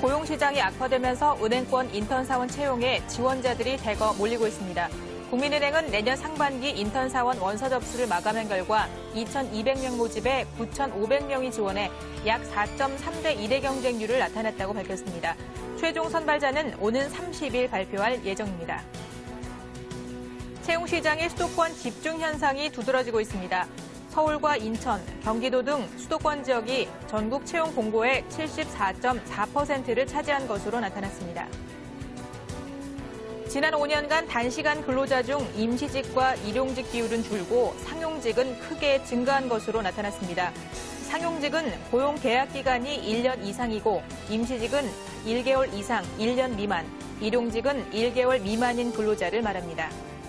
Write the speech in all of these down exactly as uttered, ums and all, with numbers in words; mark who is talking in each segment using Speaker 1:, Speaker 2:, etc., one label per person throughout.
Speaker 1: 고용시장이 악화되면서 은행권 인턴 사원 채용에 지원자들이 대거 몰리고 있습니다. 국민은행은 내년 상반기 인턴 사원 원서 접수를 마감한 결과 이천이백 명 모집에 구천오백 명이 지원해 약 사 점 삼 대 일의 경쟁률을 나타냈다고 밝혔습니다. 최종 선발자는 오는 삼십 일 발표할 예정입니다. 채용 시장의 수도권 집중 현상이 두드러지고 있습니다. 서울과 인천, 경기도 등 수도권 지역이 전국 채용 공고의 칠십사 점 사 퍼센트를 차지한 것으로 나타났습니다. 지난 오 년간 단시간 근로자 중 임시직과 일용직 비율은 줄고 상용직은 크게 증가한 것으로 나타났습니다. 상용직은 고용 계약 기간이 일 년 이상이고 임시직은 일 개월 이상, 일 년 미만, 일용직은 일 개월 미만인 근로자를 말합니다.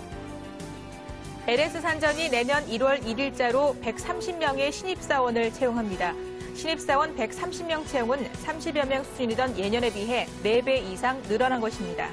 Speaker 1: 엘에스산전이 내년 일월 일일자로 백삼십 명의 신입사원을 채용합니다. 신입사원 백삼십 명 채용은 삼십여 명 수준이던 예년에 비해 네 배 이상 늘어난 것입니다.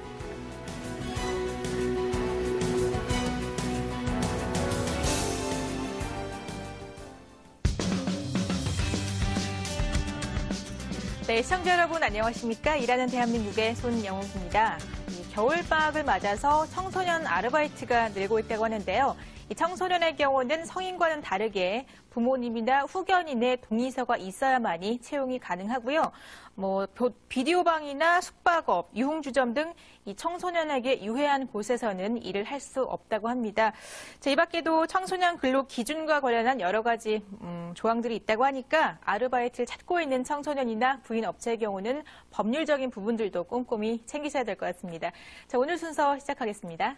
Speaker 1: 네, 시청자 여러분 안녕하십니까? 일하는 대한민국의 손영욱입니다. 겨울방학을 맞아서 청소년 아르바이트가 늘고 있다고 하는데요. 이 청소년의 경우는 성인과는 다르게 부모님이나 후견인의 동의서가 있어야만이 채용이 가능하고요. 뭐 비디오방이나 숙박업, 유흥주점 등 이 청소년에게 유해한 곳에서는 일을 할 수 없다고 합니다. 자, 이 밖에도 청소년 근로 기준과 관련한 여러 가지 음, 조항들이 있다고 하니까 아르바이트를 찾고 있는 청소년이나 부인 업체의 경우는 법률적인 부분들도 꼼꼼히 챙기셔야 될 것 같습니다. 자, 오늘 순서 시작하겠습니다.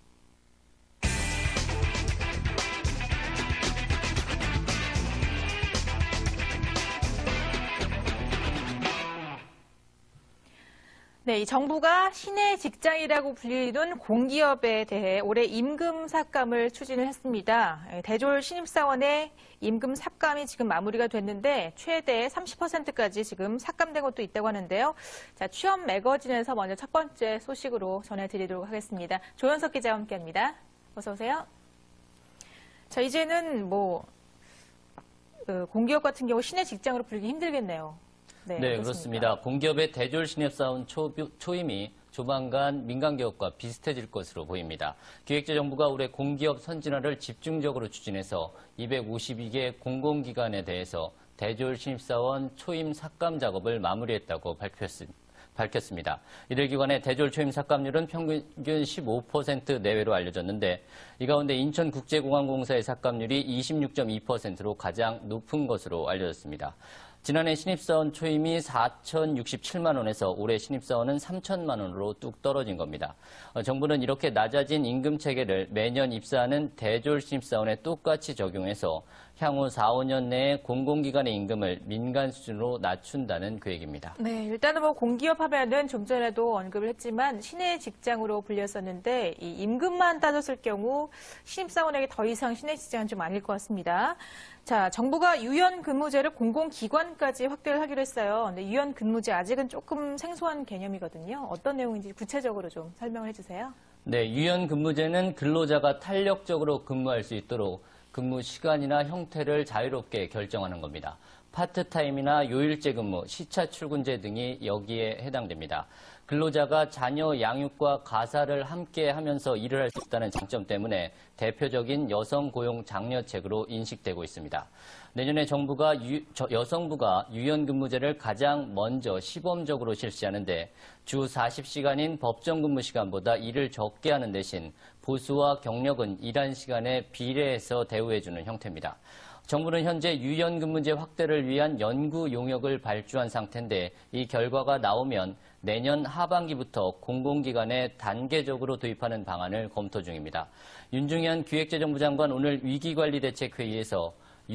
Speaker 1: 네, 이 정부가 시내 직장이라고 불리던 공기업에 대해 올해 임금 삭감을 추진을 했습니다. 대졸 신입사원의 임금 삭감이 지금 마무리가 됐는데 최대 삼십 퍼센트까지 지금 삭감된 것도 있다고 하는데요. 자, 취업 매거진에서 먼저 첫 번째 소식으로 전해드리도록 하겠습니다. 조현석 기자와 함께합니다. 어서 오세요. 자, 이제는 뭐 그 공기업 같은 경우 시내 직장으로 불리기 힘들겠네요.
Speaker 2: 네, 네 그렇습니다. 공기업의 대졸 신입사원 초, 초임이 조만간 민간기업과 비슷해질 것으로 보입니다. 기획재정부가 올해 공기업 선진화를 집중적으로 추진해서 이백오십이 개 공공기관에 대해서 대졸 신입사원 초임 삭감 작업을 마무리했다고 밝혔습니다. 밝혔습니다. 이들 기관의 대졸 초임 삭감률은 평균 십오 퍼센트 내외로 알려졌는데 이 가운데 인천국제공항공사의 삭감률이 이십육 점 이 퍼센트로 가장 높은 것으로 알려졌습니다. 지난해 신입사원 초임이 사천육십칠만 원에서 올해 신입사원은 삼천만 원으로 뚝 떨어진 겁니다. 정부는 이렇게 낮아진 임금 체계를 매년 입사하는 대졸 신입사원에 똑같이 적용해서 향후 사, 오 년 내에 공공기관의 임금을 민간 수준으로 낮춘다는 계획입니다. 네,
Speaker 1: 일단은 뭐 공기업 하면은 좀 전에도 언급을 했지만 시내 직장으로 불렸었는데 이 임금만 따졌을 경우 신입사원에게 더 이상 시내 직장은 좀 아닐 것 같습니다. 자, 정부가 유연근무제를 공공기관까지 확대를 하기로 했어요. 근데 유연근무제 아직은 조금 생소한 개념이거든요. 어떤 내용인지 구체적으로 좀 설명을 해주세요.
Speaker 2: 네, 유연근무제는 근로자가 탄력적으로 근무할 수 있도록 근무 시간이나 형태를 자유롭게 결정하는 겁니다. 파트타임이나 요일제 근무, 시차 출근제 등이 여기에 해당됩니다. 근로자가 자녀 양육과 가사를 함께 하면서 일을 할 수 있다는 장점 때문에 대표적인 여성 고용 장려책으로 인식되고 있습니다. 내년에 정부가 유, 저, 여성부가 유연근무제를 가장 먼저 시범적으로 실시하는데 주 사십 시간인 법정 근무 시간보다 일을 적게 하는 대신 보수와 경력은 일한 시간에 비례해서 대우해주는 형태입니다. 정부는 현재 유연근무제 확대를 위한 연구 용역을 발주한 상태인데 이 결과가 나오면 내년 하반기부터 공공기관에 단계적으로 도입하는 방안을 검토 중입니다. 윤중현 기획재정부 장관 오늘 위기관리대책회의에서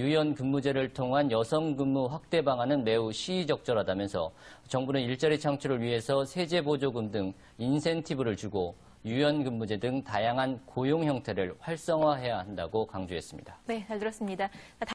Speaker 2: 유연근무제를 통한 여성근무 확대 방안은 매우 시의적절하다면서 정부는 일자리 창출을 위해서 세제보조금 등 인센티브를 주고 유연근무제 등 다양한 고용 형태를 활성화해야 한다고 강조했습니다.
Speaker 1: 네, 잘 들었습니다.